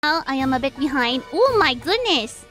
I am a bit behind. Oh my goodness!